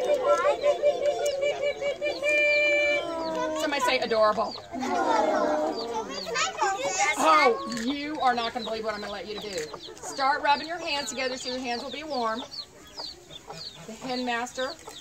Somebody say adorable. Oh, you are not going to believe what I'm going to let you do. Start rubbing your hands together so your hands will be warm. The hen master